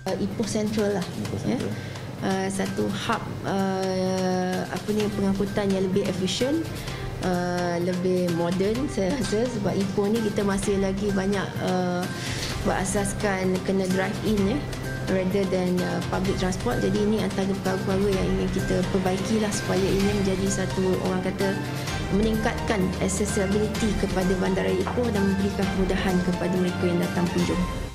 Ipoh Central lah. Satu hub pengangkutan yang lebih efisien, lebih moden saya rasa, sebab Ipoh ni kita masih lagi banyak berasaskan kena drive in rather than public transport. Jadi ini antara perkara-perkara yang ingin kita perbaiki lah, supaya ini menjadi satu, orang kata, meningkatkan accessibility kepada Bandaraya Ipoh dan memberikan kemudahan kepada mereka yang datang kunjung.